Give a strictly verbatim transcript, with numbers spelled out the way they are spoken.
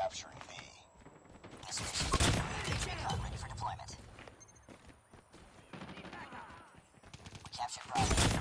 capturing B. This mission recon ready for deployment. We captured Bravo.